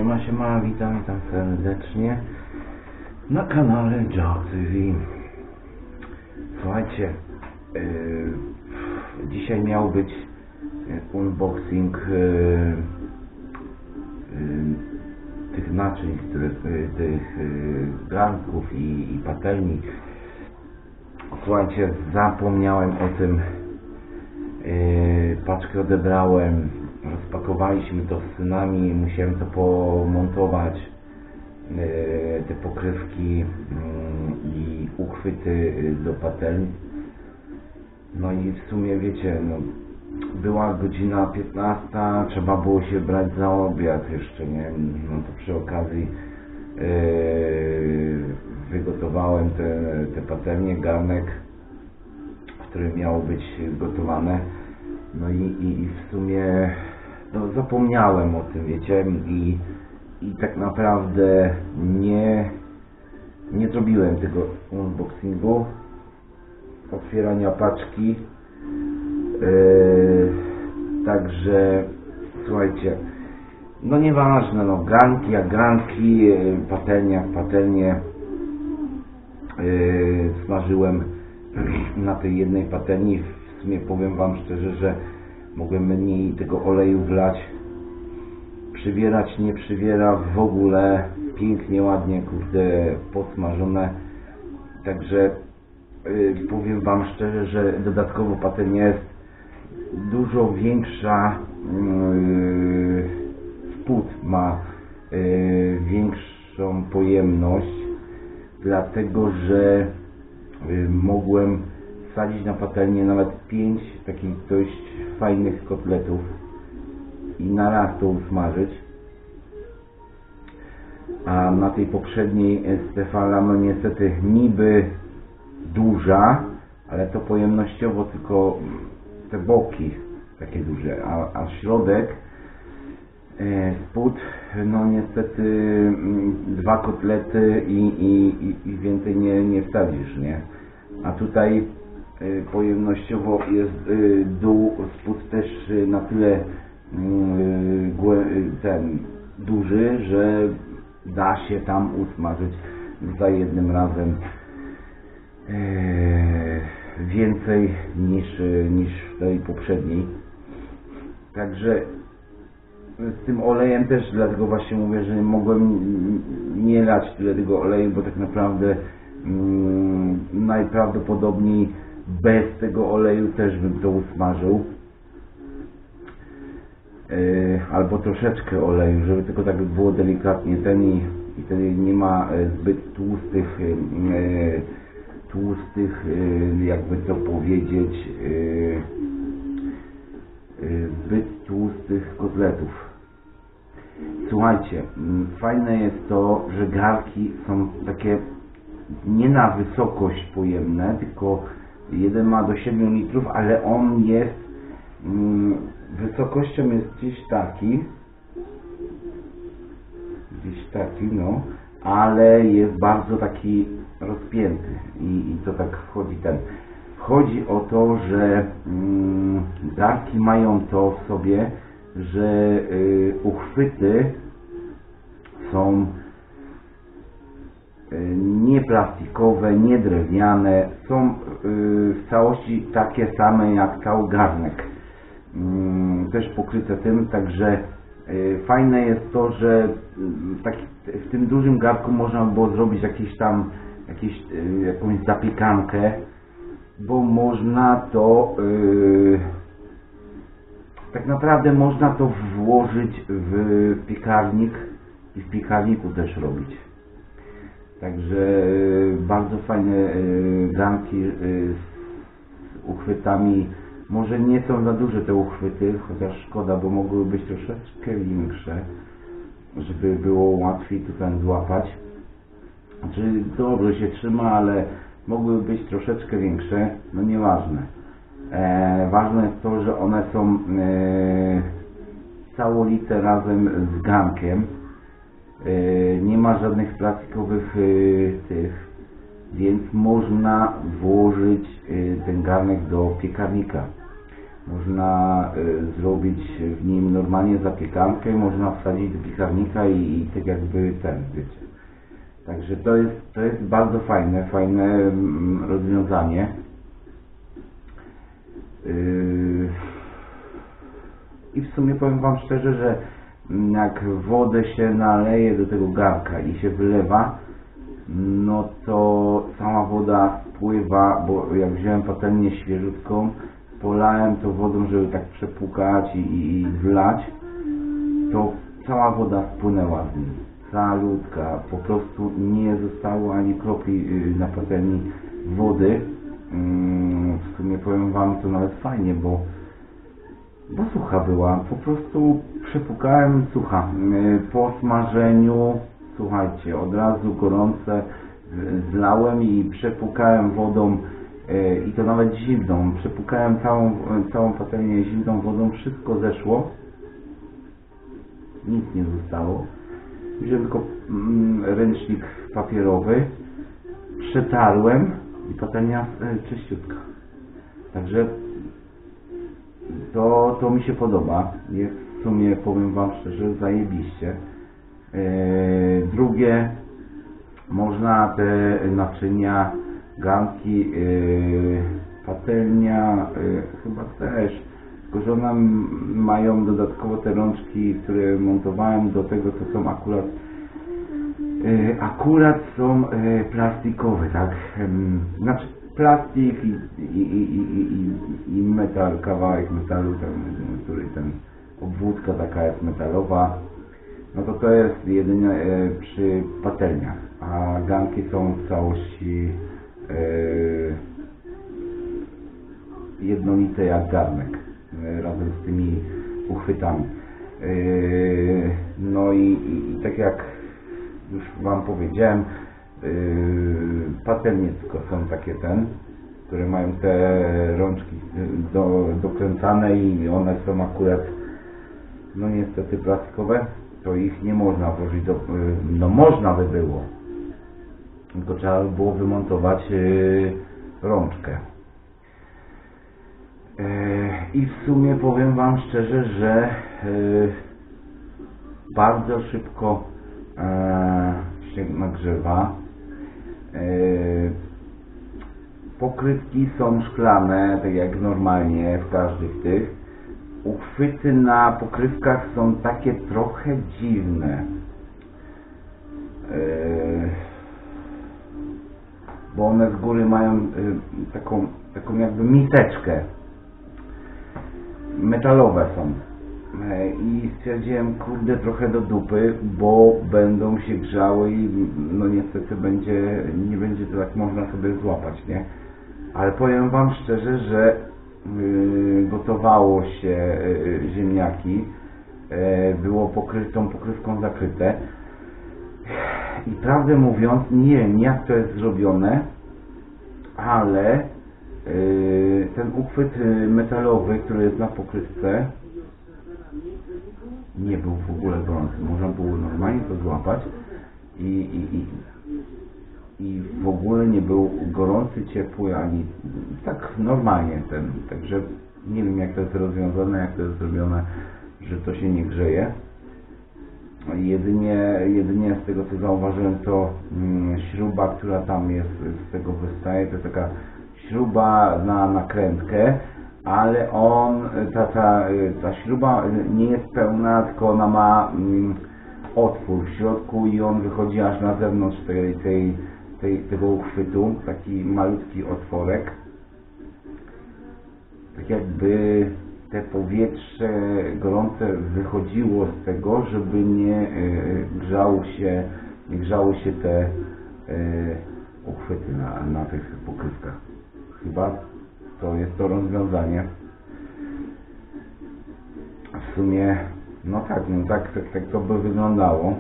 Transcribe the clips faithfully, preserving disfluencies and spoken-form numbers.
Siema, siema, witam, witam serdecznie na kanale Jack T V. Słuchajcie, yy, dzisiaj miał być unboxing yy, yy, tych naczyń, które, yy, tych yy, garnków i, i patelni. Słuchajcie, zapomniałem o tym, yy, paczkę odebrałem, rozpakowaliśmy to z synami, musiałem to pomontować, yy, te pokrywki yy, i uchwyty do patelni. No i w sumie wiecie, no, była godzina piętnasta, trzeba było się brać za obiad jeszcze, nie? No to przy okazji yy, wygotowałem te, te patelnie, garnek, w którym miało być gotowane. No i, i, i w sumie no, zapomniałem o tym, wiecie, i, i tak naprawdę nie, nie zrobiłem tego unboxingu, otwierania paczki. Yy, także słuchajcie, no nieważne, no garnki jak garnki, yy, patelnia jak patelnie. Yy, smażyłem na tej jednej patelni. W sumie powiem wam szczerze, że mogłem mniej tego oleju wlać. Przywierać nie przywiera w ogóle, pięknie, ładnie, kurde, podsmażone. Także yy, powiem wam szczerze, że dodatkowo patelnia jest dużo większa, yy, spód ma yy, większą pojemność, dlatego że yy, mogłem wsadzić na patelnię nawet pięć takich dość fajnych kotletów i na raz to usmażyć. A na tej poprzedniej Stefala, no niestety niby duża, ale to pojemnościowo tylko te boki takie duże, a, a środek, e, spód, no niestety dwa kotlety i, i, i, i więcej nie, nie wsadzisz, nie? A tutaj e, pojemnościowo jest e, dół, spód też e, na tyle e, głę, ten duży, że da się tam usmażyć za jednym razem e, więcej niż, niż w tej poprzedniej. Także z tym olejem też, dlatego właśnie mówię, że mogłem nie lać tyle tego oleju, bo tak naprawdę mm, najprawdopodobniej bez tego oleju też bym to usmażył. Yy, albo troszeczkę oleju, żeby tylko tak było delikatnie ten i, i wtedy nie ma zbyt tłustych yy, tłustych, jakby to powiedzieć, zbyt tłustych kotletów. Słuchajcie, fajne jest to, że garnki są takie nie na wysokość pojemne, tylko jeden ma do siedmiu litrów, ale on jest, wysokością jest gdzieś taki, gdzieś taki, no, ale jest bardzo taki rozpięty i, i to tak wchodzi ten. Chodzi o to, że mm, garnki mają to w sobie, że y, uchwyty są y, nie plastikowe, nie drewniane, są y, w całości takie same jak cały garnek. Y, też pokryte tym, także y, fajne jest to, że w, taki, w tym dużym garnku można było zrobić jakieś tam Jakieś, y, jakąś zapiekankę, bo można to y, tak naprawdę można to włożyć w piekarnik i w piekarniku też robić. Także y, bardzo fajne y, garnki y, z uchwytami. Może nie są za duże te uchwyty, chociaż szkoda, bo mogły być troszeczkę większe, żeby było łatwiej tutaj złapać. Znaczy dobrze się trzyma, ale mogłyby być troszeczkę większe, no nieważne. E, ważne jest to, że one są e, całolite razem z garnkiem. E, nie ma żadnych plastikowych e, tych, więc można włożyć e, ten garnek do piekarnika. Można y, zrobić w nim normalnie zapiekankę, można wsadzić do piekarnika i, i tak jakby ten, wiecie. Także to jest, to jest bardzo fajne, fajne mm, rozwiązanie. Yy... I w sumie powiem Wam szczerze, że jak wodę się naleje do tego garnka i się wylewa, no to cała woda spływa, bo jak wziąłem patelnię świeżutką, polałem to wodą, żeby tak przepłukać i, i, i wlać, to cała woda spłynęła z nim, calutka, po prostu nie zostało ani kropli na patelni wody. W sumie powiem Wam, to nawet fajnie, bo, bo sucha była, po prostu przepłukałem sucha. Po smażeniu, słuchajcie, od razu gorące zlałem i przepłukałem wodą, i to nawet zimną, przepłukałem całą, całą patelnię zimną wodą, wszystko zeszło, nic nie zostało. Wziąłem tylko mm, ręcznik papierowy, przetarłem i patelnia czyściutka. Także to, to mi się podoba, jest w sumie, powiem Wam szczerze, zajebiście. Yy, drugie, można te naczynia, garnki, yy, patelnia, yy, chyba też, tylko że one mają dodatkowo te rączki, które montowałem do tego, to są akurat yy, akurat są yy, plastikowe, tak? Yy, znaczy plastik i, i, i, i, i, i metal, kawałek metalu, ten, który ten obwódka taka jest metalowa. No to to jest jedynie e, przy patelniach, a garnki są w całości e, jednolite jak garnek, e, razem z tymi uchwytami. E, no i, i, i tak jak już Wam powiedziałem, e, patelnie tylko są takie ten, które mają te rączki do, dokręcane i one są akurat, no niestety plastikowe. To ich nie można włożyć do... no można by było, tylko trzeba by było wymontować yy, rączkę. Yy, I w sumie powiem Wam szczerze, że yy, bardzo szybko yy, się nagrzewa. Yy, pokrywki są szklane, tak jak normalnie w każdych tych. Uchwyty na pokrywkach są takie trochę dziwne, yy, bo one z góry mają yy, taką, taką jakby miseczkę, metalowe są, yy, i stwierdziłem, kurde, trochę do dupy, bo będą się grzały i no niestety będzie, nie będzie to tak można sobie złapać, nie? Ale powiem Wam szczerze, że Yy, gotowało się yy, ziemniaki, yy, było pokrytą pokrywką zakryte i prawdę mówiąc nie wiem jak to jest zrobione, ale yy, ten uchwyt metalowy, który jest na pokrywce, nie był w ogóle gorący, można było normalnie to złapać i, i, i i w ogóle nie był gorący, ciepły, ani tak normalnie ten, także nie wiem jak to jest rozwiązane, jak to jest zrobione, że to się nie grzeje. Jedynie, jedynie z tego co zauważyłem, to mm, śruba, która tam jest, z tego wystaje, to jest taka śruba na nakrętkę, ale on, ta, ta, ta śruba nie jest pełna, tylko ona ma mm, otwór w środku i on wychodzi aż na zewnątrz tej, tej Tej, tego uchwytu, taki malutki otworek, tak jakby te powietrze gorące wychodziło z tego, żeby nie e, grzało się, nie grzały się te e, uchwyty na, na tych pokrywkach. Chyba to jest to rozwiązanie. W sumie, no tak, no tak, tak, tak to by wyglądało.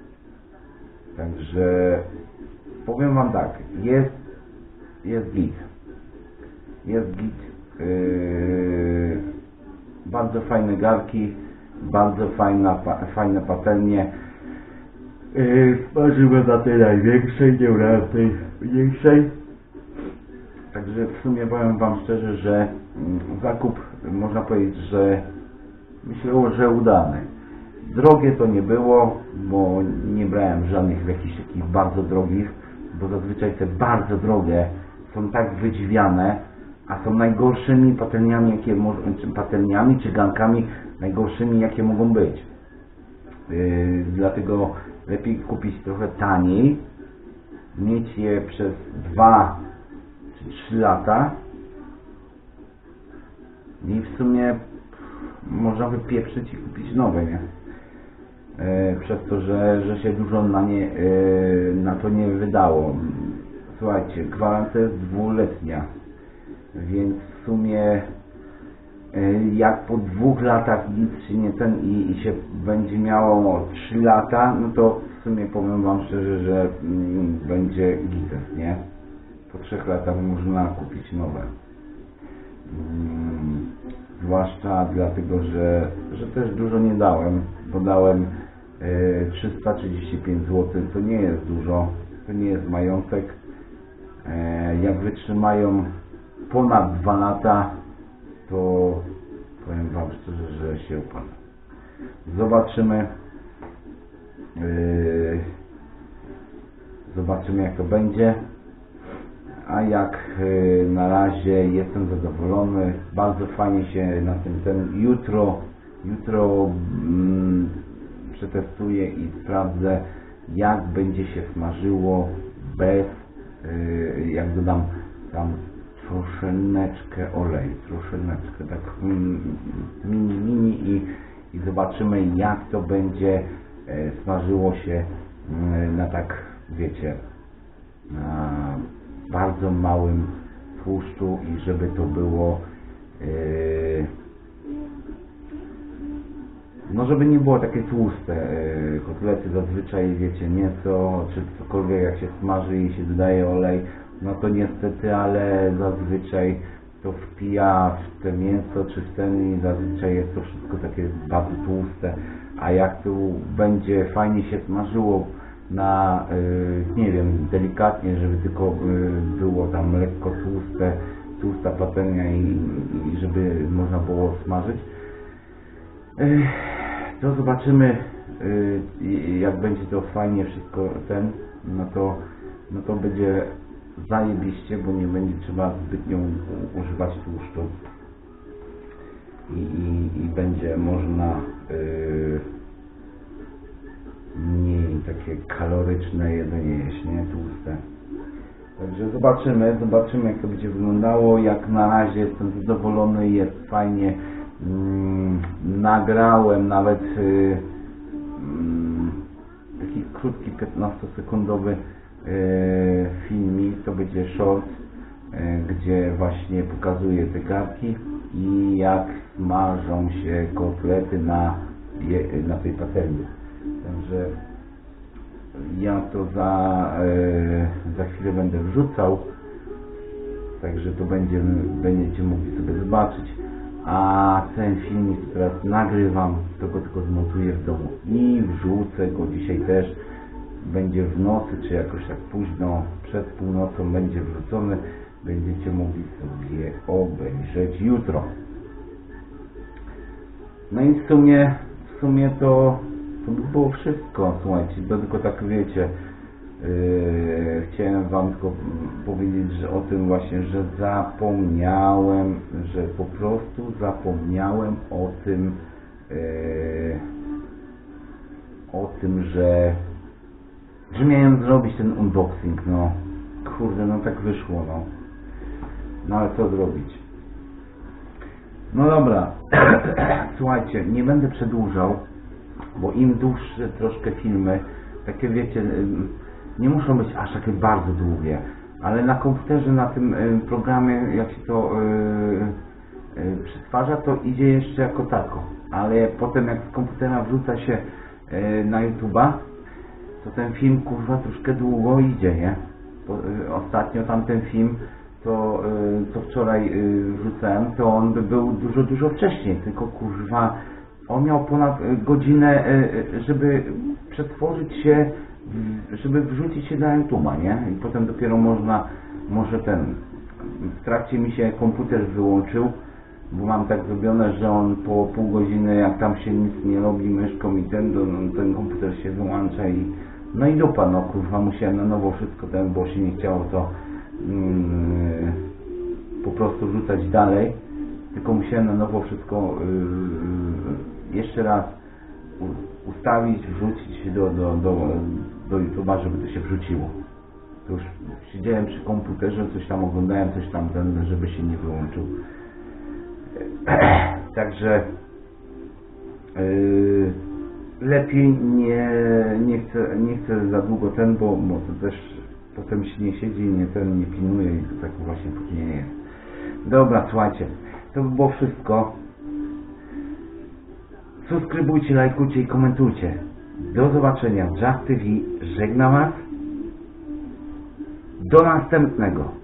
Także powiem Wam tak, jest, jest git, jest git, yy, bardzo fajne garki, bardzo fajna, fajne patelnie, yy, smażyłem na tej największej, nie brałem tej mniejszej, Także w sumie powiem Wam szczerze, że zakup można powiedzieć, że myślę, że udany. Drogie to nie było, bo nie brałem żadnych jakichś takich bardzo drogich, bo zazwyczaj te bardzo drogie są tak wydziwiane, a są najgorszymi patelniami, jakie czy patelniami czy gankami najgorszymi, jakie mogą być. Yy, dlatego lepiej kupić trochę taniej, mieć je przez dwa czy trzy lata i w sumie można wypieprzyć i kupić nowe, nie? Yy, przez to, że, że się dużo na, nie, yy, na to nie wydało. Słuchajcie, gwarancja jest dwuletnia, więc w sumie yy, jak po dwóch latach nic się nie ten i, i się będzie miało trzy lata, no to w sumie powiem Wam szczerze, że mm, będzie gites, nie? Po trzech latach można kupić nowe. Mm, zwłaszcza dlatego, że, że też dużo nie dałem, bo dałem yy, trzysta trzydzieści pięć złotych, to nie jest dużo, to nie jest majątek. Yy, jak wytrzymają ponad dwa lata, to powiem Wam szczerze, że się opłaca. Zobaczymy. Yy, zobaczymy jak to będzie. A jak yy, na razie jestem zadowolony. Bardzo fajnie się na tym ten jutro jutro mm, przetestuję i sprawdzę, jak będzie się smażyło bez yy, jak dodam tam troszeczkę oleju, troszeczkę tak mini mini i, i zobaczymy, jak to będzie e, smażyło się e, na tak, wiecie, na bardzo małym tłuszczu i żeby to było e, no żeby nie było takie tłuste. E, kotlety zazwyczaj, wiecie, mięso czy cokolwiek jak się smaży i się dodaje olej, no to niestety, ale zazwyczaj to wpija w te mięso czy w ten i zazwyczaj jest to wszystko takie bardzo tłuste, a jak tu będzie fajnie się smażyło na, yy, nie wiem, delikatnie, żeby tylko yy, było tam lekko tłuste, tłusta patelnia i, i żeby można było smażyć, yy, to zobaczymy, yy, jak będzie to fajnie wszystko ten, no to, no to będzie zajebiście, bo nie będzie trzeba zbytnio używać tłuszczu i, i, i będzie można yy, mniej takie kaloryczne jedzenie jeść, nie tłuste. Także zobaczymy, zobaczymy jak to będzie wyglądało. Jak na razie jestem zadowolony, jest fajnie. Mm, nagrałem nawet yy, mm, taki krótki piętnastosekundowy filmik, to będzie short, gdzie właśnie pokazuję te garki i jak smażą się kotlety na, na tej patelni. Także ja to za, za chwilę będę wrzucał, także to będzie, będziecie mogli sobie zobaczyć. A ten filmik, który teraz nagrywam, to go tylko zmontuję w domu i wrzucę go dzisiaj też. Będzie w nocy, czy jakoś tak późno, przed północą będzie wrzucony. Będziecie mogli sobie obejrzeć jutro. No i w sumie, w sumie to, to by było wszystko. Słuchajcie, to tylko tak wiecie, yy, chciałem Wam tylko powiedzieć, że o tym właśnie, że zapomniałem, że po prostu zapomniałem o tym, yy, o tym, że że miałem zrobić ten unboxing, no kurde, no tak wyszło, no no ale co zrobić. No dobra, słuchajcie, nie będę przedłużał, bo im dłuższe troszkę filmy, takie wiecie, nie muszą być aż takie bardzo długie, ale na komputerze, na tym programie, jak się to yy, yy, przetwarza, to idzie jeszcze jako tako, ale potem jak z komputera wrzuca się yy, na YouTube'a, to ten film kurwa troszkę długo idzie, nie? Bo, y, ostatnio tamten film, to y, co wczoraj y, wrzucałem, to on by był dużo, dużo wcześniej, tylko kurwa on miał ponad y, godzinę, y, żeby przetworzyć się, y, żeby wrzucić się na YouTube'a, nie? I potem dopiero można, może ten, w trakcie mi się komputer wyłączył, bo mam tak zrobione, że on po pół godziny, jak tam się nic nie robi myszką i ten, to, no, ten komputer się wyłącza i no i dupa, no kurwa, musiałem na nowo wszystko ten, bo się nie chciało to yy, po prostu rzucać dalej, tylko musiałem na nowo wszystko yy, jeszcze raz ustawić, wrzucić do, do, do, do YouTube'a, żeby to się wrzuciło. To już siedziałem przy komputerze, coś tam oglądałem, coś tam ten, żeby się nie wyłączył. Także yy, lepiej nie, nie, chcę, nie chcę za długo ten, bo, bo to też potem się nie siedzi, nie ten, nie pilnuje i to tak właśnie później jest. Dobra, słuchajcie, to by było wszystko. Subskrybujcie, lajkujcie i komentujcie. Do zobaczenia w Just T V. Żegnam Was. Do następnego.